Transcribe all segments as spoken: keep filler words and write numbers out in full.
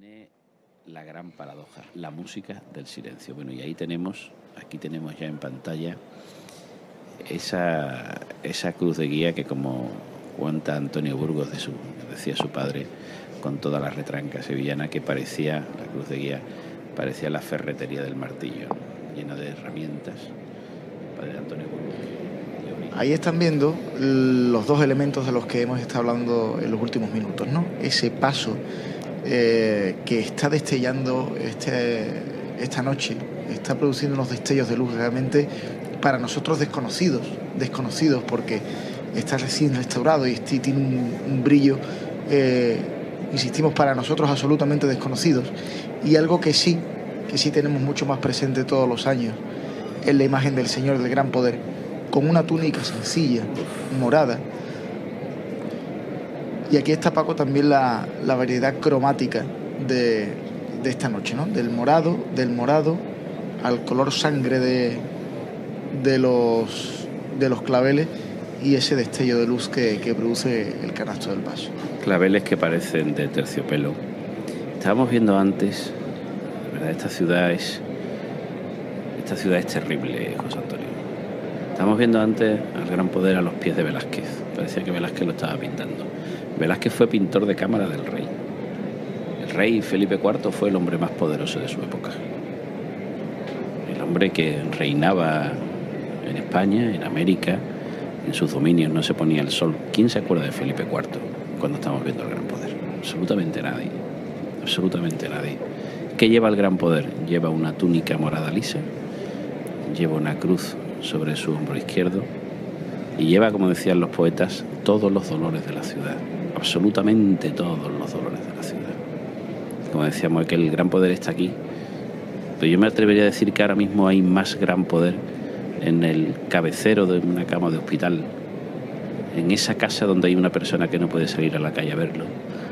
Viene la gran paradoja, la música del silencio. Bueno, y ahí tenemos, aquí tenemos ya en pantalla esa, esa cruz de guía que, como cuenta Antonio Burgos, de su, decía su padre, con toda la retranca sevillana, que parecía, la cruz de guía, parecía la ferretería del martillo, ¿no? Llena de herramientas. El padre de Antonio Burgos. Ahí están viendo los dos elementos de los que hemos estado hablando en los últimos minutos, ¿no? Ese paso eh, que está destellando este, esta noche, está produciendo unos destellos de luz realmente para nosotros desconocidos, desconocidos porque está recién restaurado y este, tiene un, un brillo, eh, insistimos, para nosotros absolutamente desconocidos. Y algo que sí, que sí tenemos mucho más presente todos los años, es la imagen del Señor del Gran Poder, con una túnica sencilla, morada. Y aquí está, Paco, también la, la variedad cromática de, de esta noche, ¿no? Del morado, del morado al color sangre de, de, los, de los claveles y ese destello de luz que, que produce el canasto del paso. Claveles que parecen de terciopelo. Estábamos viendo antes, ¿verdad? Esta ciudad es, esta ciudad es terrible, José Antonio. Estamos viendo antes al Gran Poder a los pies de Velázquez. Parecía que Velázquez lo estaba pintando. Velázquez fue pintor de cámara del rey. El rey Felipe cuarto fue el hombre más poderoso de su época. El hombre que reinaba en España, en América, en sus dominios, no se ponía el sol. ¿Quién se acuerda de Felipe cuarto cuando estamos viendo el Gran Poder? Absolutamente nadie. Absolutamente nadie. ¿Qué lleva el Gran Poder? Lleva una túnica morada lisa, lleva una cruz sobre su hombro izquierdo y lleva, como decían los poetas, todos los dolores de la ciudad, absolutamente todos los dolores de la ciudad. Como decíamos, es que el Gran Poder está aquí, pero yo me atrevería a decir que ahora mismo hay más Gran Poder en el cabecero de una cama de hospital, en esa casa donde hay una persona que no puede salir a la calle a verlo.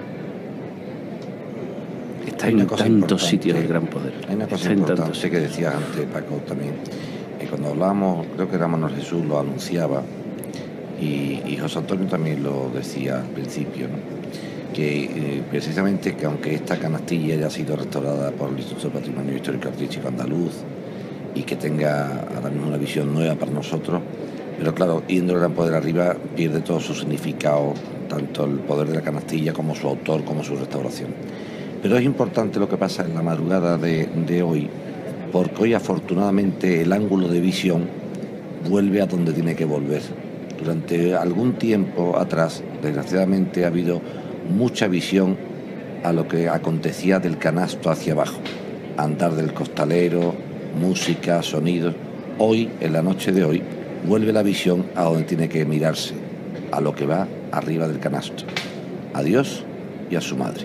Está en tantos sitios el Gran Poder. Hay una cosa importante que decía antes Paco también. Cuando hablábamos, creo que era Manuel Jesús, lo anunciaba, y, y José Antonio también lo decía al principio, ¿no? Que eh, precisamente que aunque esta canastilla haya sido restaurada por el Instituto de Patrimonio Histórico Artístico Andaluz y que tenga ahora mismo una visión nueva para nosotros, pero claro, yendo el Gran Poder arriba pierde todo su significado, tanto el poder de la canastilla como su autor, como su restauración. Pero es importante lo que pasa en la madrugada de, de hoy, porque hoy afortunadamente el ángulo de visión vuelve a donde tiene que volver. Durante algún tiempo atrás, desgraciadamente, ha habido mucha visión a lo que acontecía del canasto hacia abajo. Andar del costalero, música, sonidos. Hoy, en la noche de hoy, vuelve la visión a donde tiene que mirarse, a lo que va arriba del canasto. A Dios y a su madre.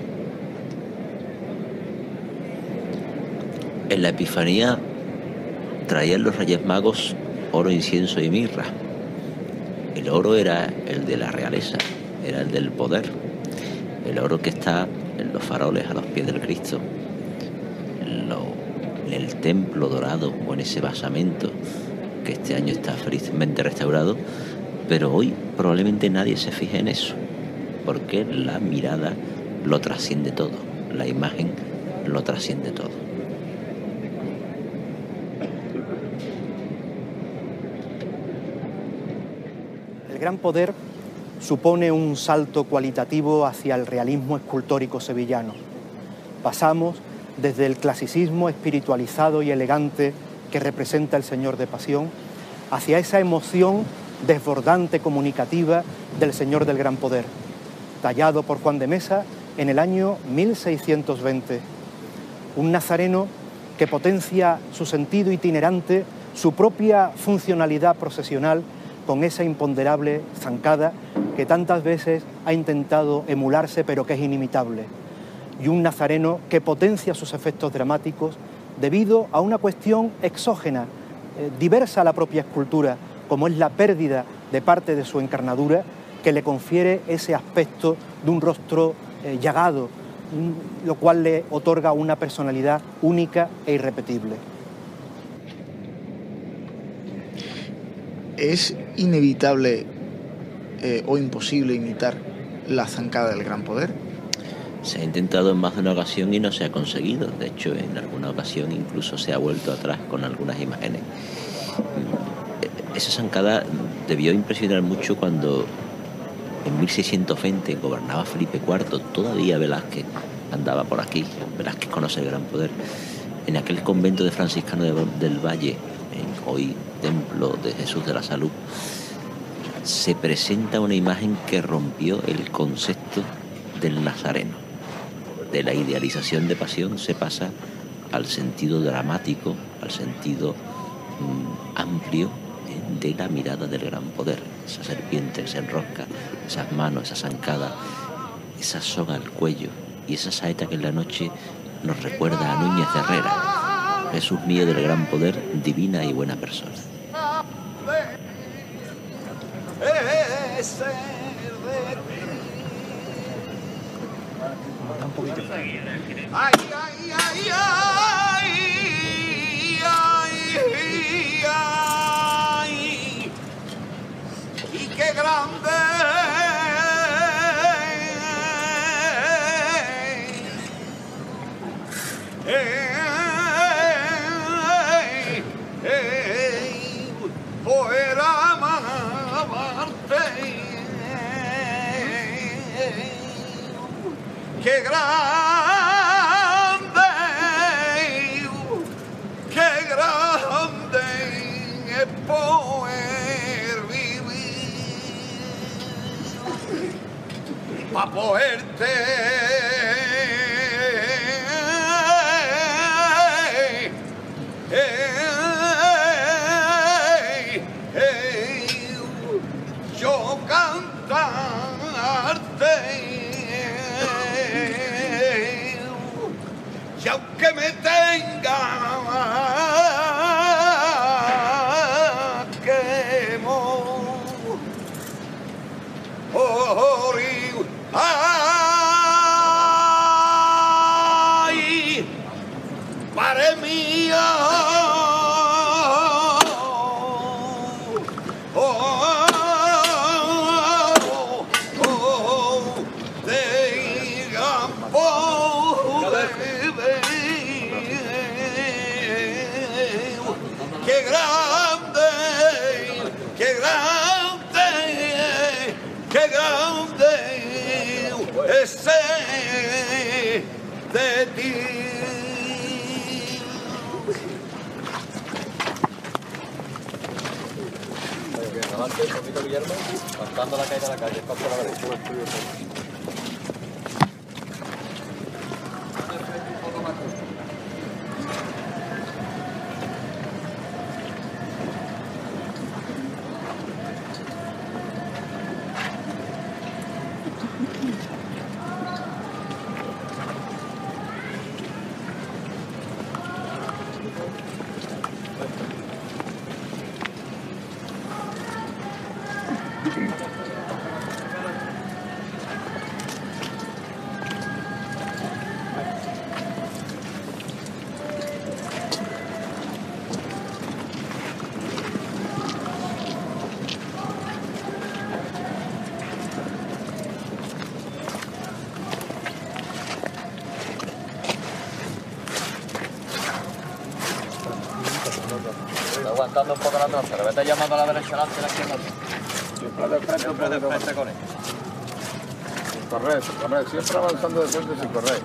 En la Epifanía traían los Reyes Magos oro, incienso y mirra. El oro era el de la realeza, era el del poder. El oro que está en los faroles a los pies del Cristo, en, lo, en el templo dorado o en ese basamento que este año está felizmente restaurado, pero hoy probablemente nadie se fije en eso, porque la mirada lo trasciende todo, la imagen lo trasciende todo. El Gran Poder supone un salto cualitativo hacia el realismo escultórico sevillano. Pasamos desde el clasicismo espiritualizado y elegante que representa el Señor de Pasión hacia esa emoción desbordante comunicativa del Señor del Gran Poder, tallado por Juan de Mesa en el año mil seiscientos veinte. Un nazareno que potencia su sentido itinerante, su propia funcionalidad procesional, con esa imponderable zancada que tantas veces ha intentado emularse pero que es inimitable. Y un nazareno que potencia sus efectos dramáticos debido a una cuestión exógena, eh, diversa a la propia escultura, como es la pérdida de parte de su encarnadura, que le confiere ese aspecto de un rostro eh, llagado, un, lo cual le otorga una personalidad única e irrepetible. Es inevitable eh, o imposible imitar la zancada del Gran Poder. Se ha intentado en más de una ocasión y no se ha conseguido. De hecho, en alguna ocasión incluso se ha vuelto atrás con algunas imágenes. Esa zancada debió impresionar mucho cuando en mil seiscientos veinte gobernaba Felipe cuarto. Todavía Velázquez andaba por aquí. Velázquez conoce el gran poder. En aquel convento de franciscano de, del Valle, en hoy Templo de Jesús de la Salud, se presenta una imagen que rompió el concepto del nazareno. De la idealización de pasión se pasa al sentido dramático, al sentido mmm, amplio eh, de la mirada del gran poder. Esa serpiente que se enrosca, esas manos, esa zancada, esa soga al cuello y esa saeta que en la noche nos recuerda a Núñez de Herrera. Jesús mío del gran poder, divina y buena persona. Un poquito. Ay, ay, ay, ay, ay, ay, y qué grande poder amarte. Qué grande, qué grande es poder vivir para poderte yo cantarte. Y aunque me tenga que morir, ay, padre mío, oh, oh, oh, de gran poder. Qué grande, qué grande, qué grande es ser de ti. Adelante un poquito, Guillermo, cantando la caída de la calle, paso a la derecha. Aguantando un poco la trasera, vete llamando a la derecha adelante y la izquierda. Siempre de frente, Siempre de frente con él. Sin correr, sin correr, siempre avanzando de frente sin correr.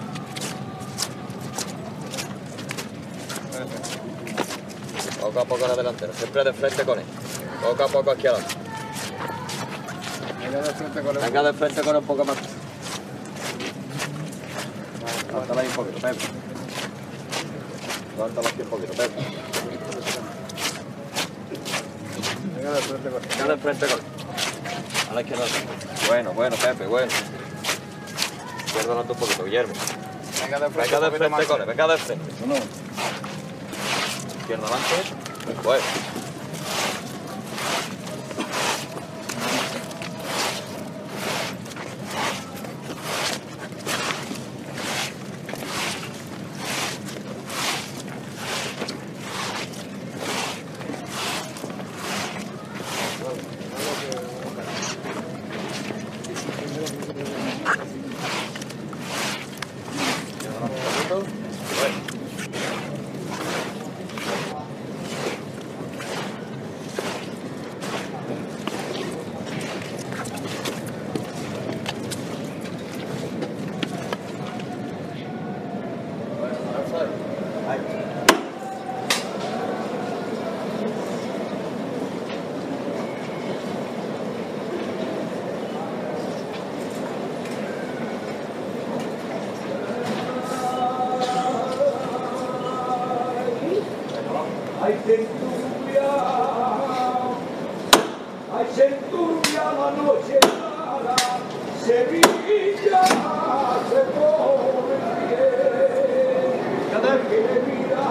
Poco a poco a la delantera, siempre de frente con él. Poco a poco aquí adelante. Venga de frente con el... Venga de frente con él un poco más. Aguántala ahí un poquito, Pepe. Aguántala aquí un poquito, Pepe. Venga de frente con él. Venga de frente con él. A la izquierda. Bueno, bueno, Pepe, bueno. Izquierda adelante un poquito, Guillermo. Venga de frente, Venga de un poquito frente más. con él, venga de frente. No, no. Izquierda adelante. Bueno. Bueno. Ay, se enturbia, ay, se enturbia la noche clara, Sevilla se pone en pie, cada que le mira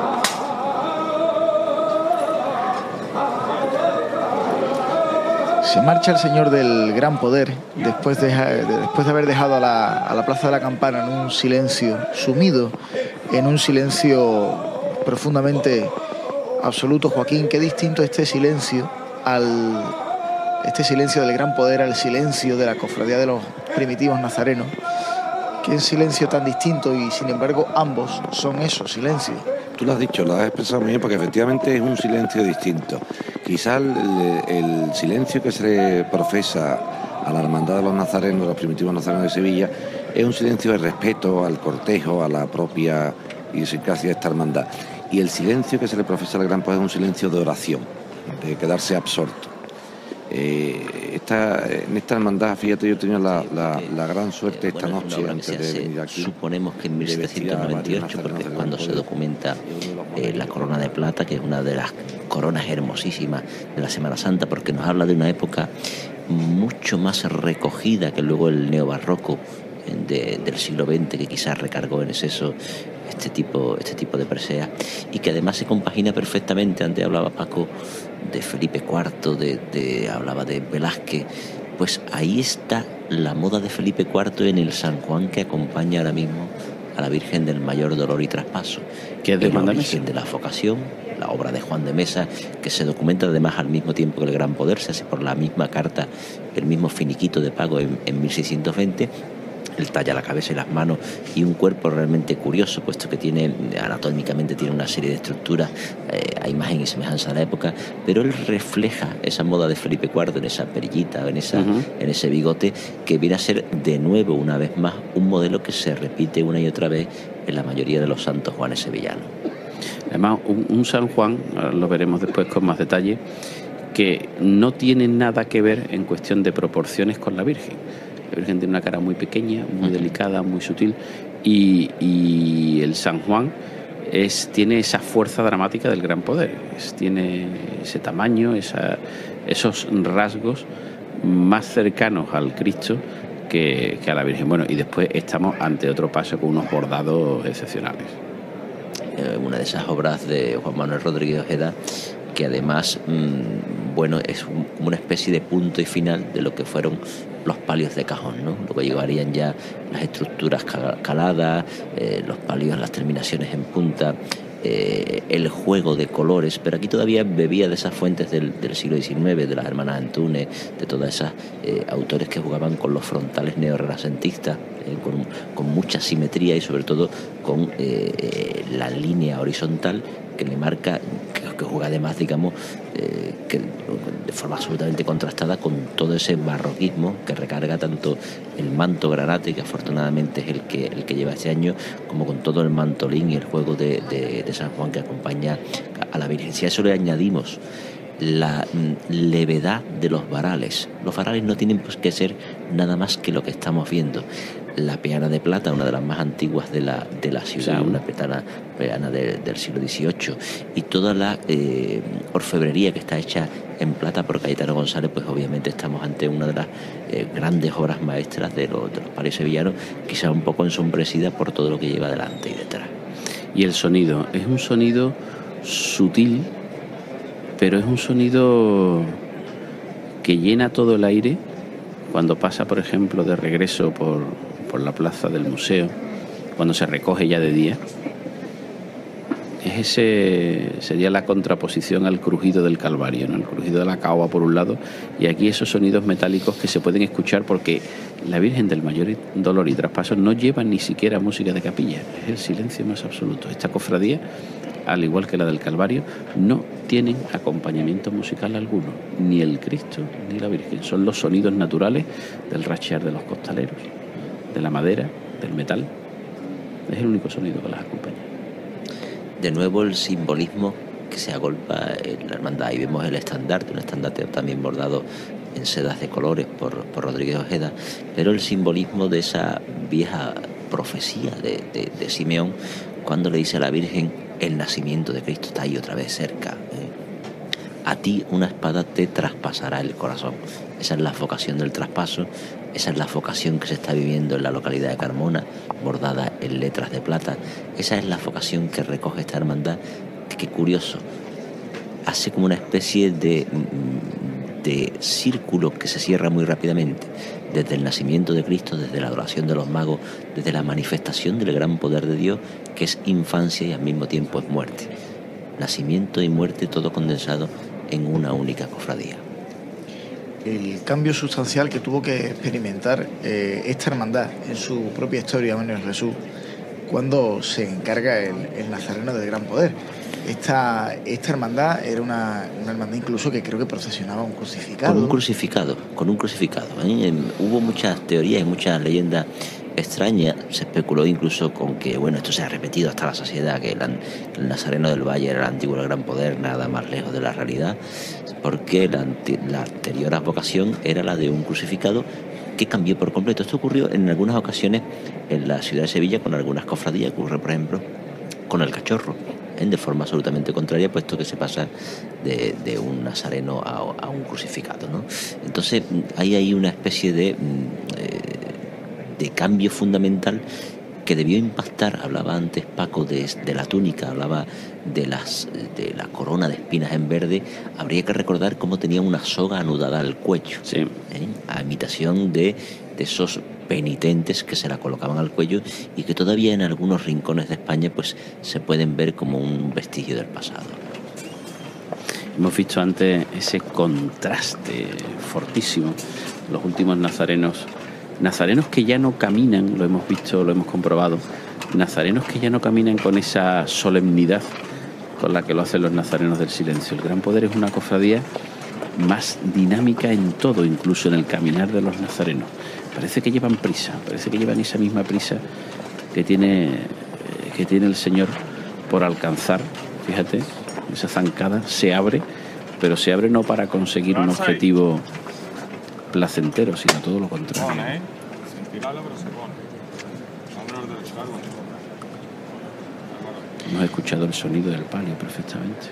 Se marcha el señor del gran poder después de, después de haber dejado a la, a la Plaza de la Campana en un silencio, sumido en un silencio profundamente absoluto. Joaquín, qué distinto este silencio al este silencio del gran poder al silencio de la cofradía de los primitivos nazarenos. Qué silencio tan distinto, y sin embargo ambos son esos silencios. Tú lo has dicho, lo has expresado muy bien, porque efectivamente es un silencio distinto. Quizá el, el silencio que se le profesa a la hermandad de los nazarenos, de los primitivos nazarenos de Sevilla, es un silencio de respeto al cortejo, a la propia idiosincrasia de esta hermandad. Y el silencio que se le profesa al gran poder es un silencio de oración, de quedarse absorto. Eh, esta, en esta hermandad, fíjate, yo he tenido la, la, la gran suerte esta bueno, noche antes de venir aquí. Suponemos que en mil setecientos noventa y ocho, porque es cuando se documenta eh, la corona de plata, que es una de las coronas hermosísimas de la Semana Santa, porque nos habla de una época mucho más recogida que luego el neobarroco de, del siglo veinte, que quizás recargó en exceso este tipo, este tipo de preseas, y que además se compagina perfectamente. Antes hablaba Paco de Felipe cuarto, de, de, hablaba de Velázquez. Pues ahí está la moda de Felipe cuarto en el San Juan que acompaña ahora mismo a la Virgen del Mayor Dolor y Traspaso, que es de el Juan de origen de la vocación, la obra de Juan de Mesa, que se documenta además al mismo tiempo que el Gran Poder, se hace por la misma carta, el mismo finiquito de pago en, en mil seiscientos veinte. Él talla la cabeza y las manos, y un cuerpo realmente curioso, puesto que tiene anatómicamente tiene una serie de estructuras eh, a imagen y semejanza a la época, pero él refleja esa moda de Felipe cuarto en esa perillita, en, esa, uh-huh. en ese bigote, que viene a ser de nuevo, una vez más, un modelo que se repite una y otra vez en la mayoría de los santos Juanes sevillanos. Además, un, un San Juan, lo veremos después con más detalle, que no tiene nada que ver en cuestión de proporciones con la Virgen. La Virgen tiene una cara muy pequeña, muy uh-huh. delicada, muy sutil, y, y el San Juan es, tiene esa fuerza dramática del Gran Poder, es, tiene ese tamaño, esa, esos rasgos más cercanos al Cristo que, que a la Virgen. Bueno, y después estamos ante otro paso con unos bordados excepcionales. Eh, una de esas obras de Juan Manuel Rodríguez Ojeda, que además, mmm, bueno, es un, como una especie de punto y final de lo que fueron los palios de cajón, ¿no? Luego llegarían ya las estructuras caladas, eh, los palios, las terminaciones en punta, eh, el juego de colores, pero aquí todavía bebía de esas fuentes del, del siglo diecinueve, de las hermanas Antunes, de todas esas eh, autores que jugaban con los frontales neorrenacentistas, eh, con, con mucha simetría y sobre todo con eh, la línea horizontal que le marca, que, que juega además, digamos, eh, que de forma absolutamente contrastada con todo ese barroquismo que recarga tanto el manto granate, que afortunadamente es el que, el que lleva este año, como con todo el mantolín y el juego de, de, de San Juan que acompaña a la Virgen. Si a eso le añadimos la levedad de los varales, los varales no tienen pues que ser nada más que lo que estamos viendo. La peana de plata, una de las más antiguas de la, de la ciudad, sí. una peana, peana de, del siglo dieciocho, y toda la eh, orfebrería que está hecha en plata por Cayetano González, pues obviamente estamos ante una de las eh, grandes obras maestras de, lo, de los palios sevillanos, quizá un poco ensombrecida por todo lo que lleva delante y detrás. Y el sonido, es un sonido sutil, pero es un sonido que llena todo el aire cuando pasa, por ejemplo, de regreso por, por la plaza del museo, cuando se recoge ya de día. es ese, sería la contraposición al crujido del Calvario, ¿no? El crujido de la caoba por un lado, y aquí esos sonidos metálicos que se pueden escuchar porque la Virgen del Mayor Dolor y Traspaso no lleva ni siquiera música de capilla, es el silencio más absoluto. Esta cofradía, al igual que la del Calvario, no tienen acompañamiento musical alguno, ni el Cristo ni la Virgen, son los sonidos naturales del rachear de los costaleros, de la madera, del metal. Es el único sonido que las acompaña. De nuevo el simbolismo que se agolpa en la hermandad. Ahí vemos el estandarte, un estandarte también bordado en sedas de colores por, por Rodríguez Ojeda, pero el simbolismo de esa vieja profecía de, de, de Simeón, cuando le dice a la Virgen, el nacimiento de Cristo está ahí otra vez cerca. ¿eh? A ti una espada te traspasará el corazón. Esa es la vocación del traspaso, esa es la vocación que se está viviendo en la localidad de Carmona, bordada en letras de plata. Esa es la vocación que recoge esta hermandad, que, que curioso, hace como una especie de, de círculo que se cierra muy rápidamente, desde el nacimiento de Cristo, desde la adoración de los magos, desde la manifestación del gran poder de Dios, que es infancia y al mismo tiempo es muerte. Nacimiento y muerte, todo condensado en una única cofradía. El cambio sustancial que tuvo que experimentar eh, esta hermandad en su propia historia, Manuel Jesús, cuando se encarga el, el Nazareno del Gran Poder. Esta, esta hermandad era una, una hermandad incluso que creo que procesionaba un crucificado. Con un crucificado, con un crucificado. ¿eh? Hubo muchas teorías y muchas leyendas extrañas. Se especuló incluso con que, bueno, esto se ha repetido hasta la saciedad, que el, el Nazareno del Valle era el antiguo el Gran Poder, nada más lejos de la realidad, porque la, la anterior advocación era la de un crucificado que cambió por completo. Esto ocurrió en algunas ocasiones en la ciudad de Sevilla con algunas cofradías, ocurre por ejemplo con el Cachorro, ¿eh? de forma absolutamente contraria, puesto que se pasa de, de un nazareno a, a un crucificado, ¿no? Entonces ahí hay una especie de, de cambio fundamental que debió impactar. Hablaba antes Paco de, de la túnica, hablaba de, las, de la corona de espinas en verde. Habría que recordar cómo tenía una soga anudada al cuello, sí. ¿eh? A imitación de, de esos penitentes que se la colocaban al cuello y que todavía en algunos rincones de España pues se pueden ver como un vestigio del pasado. Hemos visto antes ese contraste fortísimo, los últimos nazarenos Nazarenos que ya no caminan, lo hemos visto, lo hemos comprobado, nazarenos que ya no caminan con esa solemnidad con la que lo hacen los nazarenos del silencio. El Gran Poder es una cofradía más dinámica en todo, incluso en el caminar de los nazarenos. Parece que llevan prisa, parece que llevan esa misma prisa que tiene, que tiene el Señor por alcanzar. Fíjate, esa zancada se abre, pero se abre no para conseguir un objetivo placentero, sino todo lo contrario. Hemos escuchado el sonido del palio perfectamente.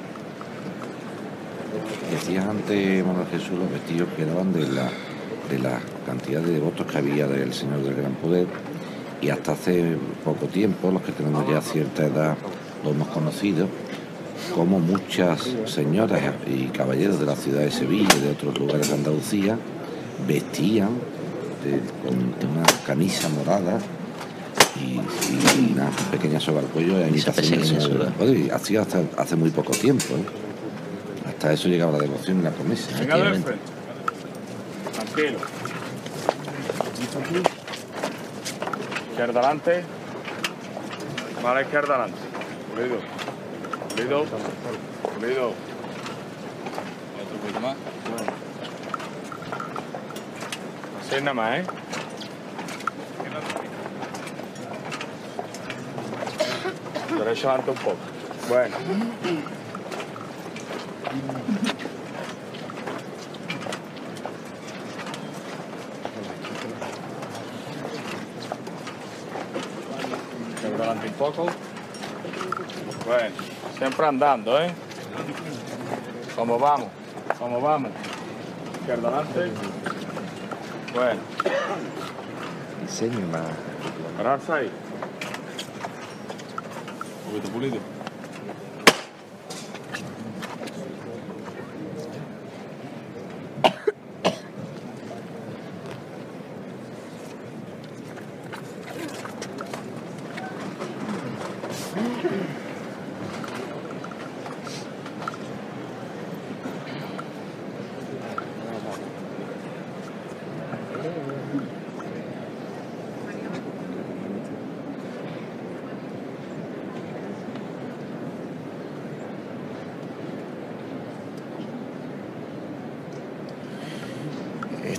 Decías antes, Manuel Jesús, los vestidos que daban de la, de la cantidad de devotos que había del Señor del Gran Poder, y hasta hace poco tiempo, los que tenemos ya cierta edad, lo hemos conocido, como muchas señoras y caballeros de la ciudad de Sevilla y de otros lugares de Andalucía vestían de, con una camisa morada y, y una pequeña soga al cuello de imitación del Señor del Gran Poder. Y así hasta hace muy poco tiempo, ¿eh? Hasta eso llegaba la devoción y la promesa. Tranquilo. Izquierda adelante. Mano izquierda adelante. Pulido. Pulido. Pulido. Otro poquito más. Así nada más, ¿eh? Derecho adelante un poco. Bueno. Izquierda adelante un poco. Bueno, siempre andando, ¿eh? Como vamos, como vamos. Izquierda adelante. Bueno. Diseño más. Pararse ahí. Un poquito pulido.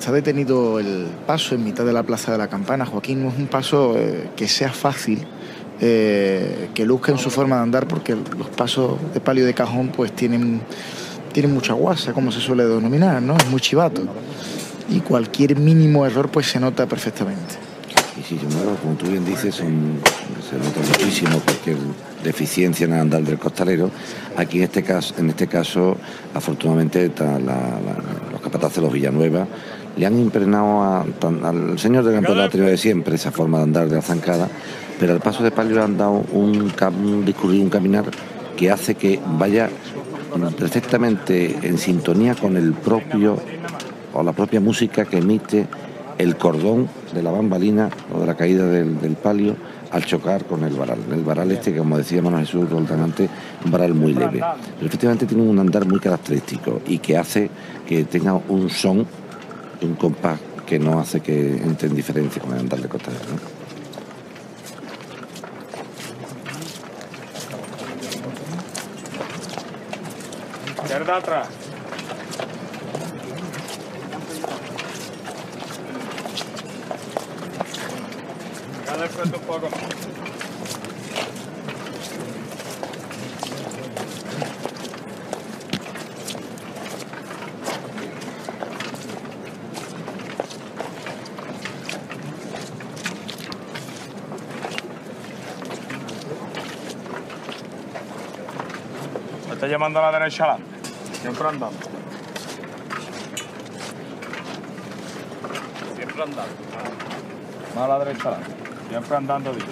está detenido el paso en mitad de la Plaza de la Campana, Joaquín, no es un paso eh, que sea fácil, eh, que luzca en su forma de andar, porque los pasos de palio de cajón pues tienen, tienen mucha guasa, como se suele denominar, ¿no? Es muy chivato. Y cualquier mínimo error pues se nota perfectamente. Y sí, como tú bien dices, son, se nota muchísimo cualquier deficiencia en el andar del costalero. Aquí en este caso, en este caso afortunadamente, la, la, los capataces de los Villanueva le han impregnado a, tan, al señor del campo de la de siempre esa forma de andar de la zancada, pero al paso de palio le han dado un, un discurrir, un caminar que hace que vaya perfectamente en sintonía con el propio o la propia música que emite el cordón de la bambalina o de la caída del, del palio al chocar con el varal. El varal este, que como decía Manuel Jesús Roldán antes, un varal muy leve. Pero efectivamente tiene un andar muy característico y que hace que tenga un son, un compás que no hace que entre en diferencia con el andar de costalero, ¿no? Izquierda atrás. Cada de frente un poco. Me está llamando a la derecha adelante. Siempre andando. Siempre andando. Más a la derecha adelante. Siempre andando bien.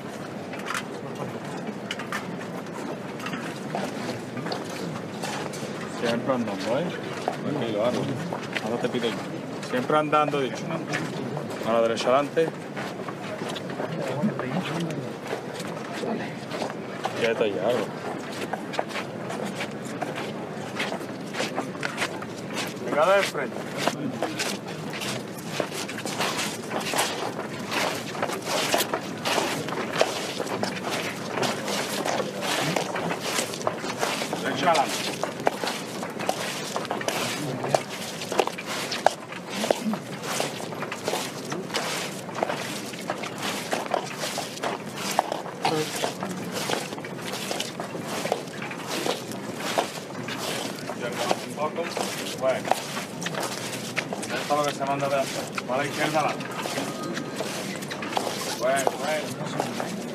Siempre andando, ¿eh? Tranquilo, Arlo. Ahora te pido yo. Siempre andando, dicho. A la derecha adelante. Quédate ya, Arlo. Venga de frente. Derecha adelante. Un poco. Bueno. Esto es lo que se manda de hacer. Va a la izquierda adelante. Bueno, bueno.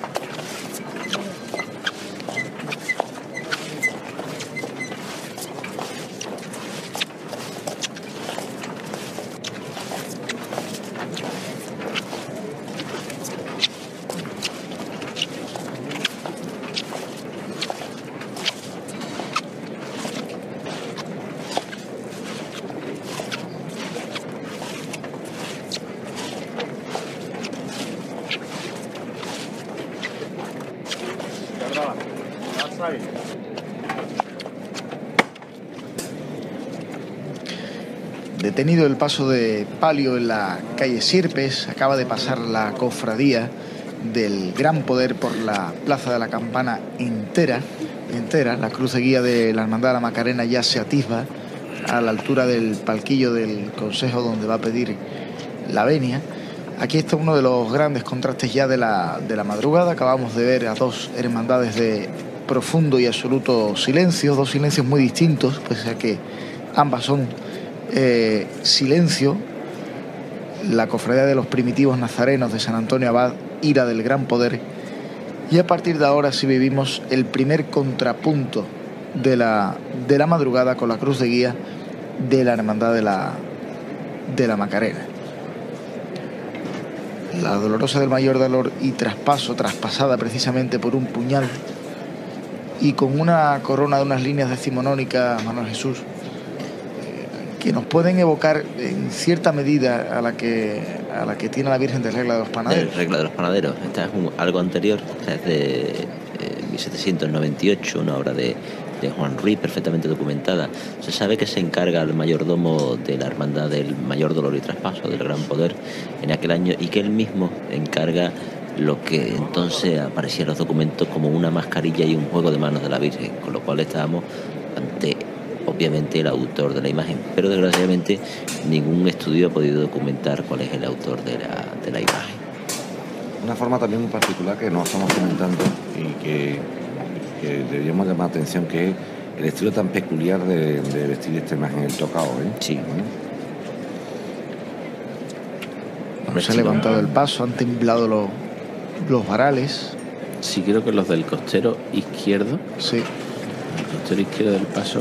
Detenido el paso de palio en la calle Sierpes, acaba de pasar la cofradía del Gran Poder por la Plaza de la Campana entera, entera. La cruz de guía de la Hermandad de la Macarena ya se atisba a la altura del palquillo del Consejo donde va a pedir la venia. Aquí está uno de los grandes contrastes ya de la, de la madrugada. Acabamos de ver a dos hermandades de profundo y absoluto silencio, dos silencios muy distintos, pese a que ambas son eh, silencio. La cofradía de los primitivos nazarenos de San Antonio Abad, ira del Gran Poder. Y a partir de ahora sí vivimos el primer contrapunto de la, de la madrugada con la cruz de guía de la Hermandad de la, de la Macarena. La dolorosa del mayor dolor y traspaso, traspasada precisamente por un puñal y con una corona de unas líneas decimonónicas, Manuel Jesús, que nos pueden evocar en cierta medida a la que a la que tiene la Virgen de Regla de los Panaderos. De Regla de los Panaderos. Esta es un, algo anterior, esta es de eh, mil setecientos noventa y ocho, una obra de, de Juan Ruiz, perfectamente documentada. Se sabe que se encarga el mayordomo de la Hermandad del Mayor Dolor y Traspaso, del Gran Poder, en aquel año, y que él mismo encarga lo que entonces aparecía en los documentos como una mascarilla y un juego de manos de la Virgen, con lo cual estábamos ante obviamente el autor de la imagen, pero desgraciadamente ningún estudio ha podido documentar cuál es el autor de la, de la imagen. Una forma también muy particular que no estamos comentando y que, que deberíamos llamar la atención, que es el estilo tan peculiar de, de vestir esta imagen, el tocado, ¿eh? Sí. Bueno, se ha levantado el paso, han temblado los, los varales. Sí, creo que los del costero izquierdo. Sí. El costero izquierdo del paso.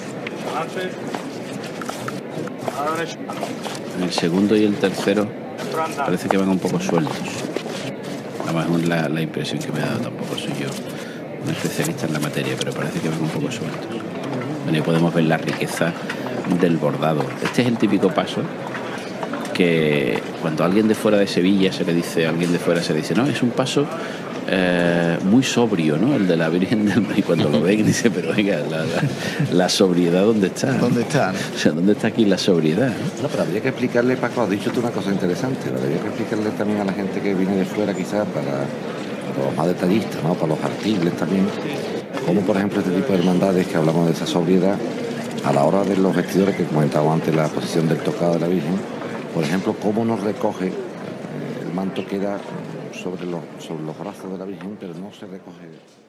El segundo y el tercero parece que van un poco sueltos. Además, es la, la impresión que me ha dado. Tampoco soy yo un especialista en la materia, pero parece que van un poco sueltos. Bueno, y podemos ver la riqueza del bordado. Este es el típico paso que cuando a alguien de fuera de Sevilla se le dice, a alguien de fuera se le dice, no, es un paso eh, muy sobrio, ¿no? El de la Virgen del Mar. Y cuando lo ven dice, pero venga, la, la, la sobriedad, ¿dónde está? ¿Dónde está? ¿no? O sea, ¿dónde está aquí la sobriedad? ¿no? No, pero habría que explicarle, Paco, has dicho tú una cosa interesante, ¿no? Habría que explicarle también a la gente que viene de fuera, quizás, para, para los más detallistas, ¿no? Para los artigles también, como por ejemplo este tipo de hermandades que hablamos de esa sobriedad, a la hora de los vestidores que comentaba antes, la posición del tocado de la Virgen, por ejemplo, cómo nos recoge, el manto queda sobre los, sobre los brazos de la Virgen, pero no se recoge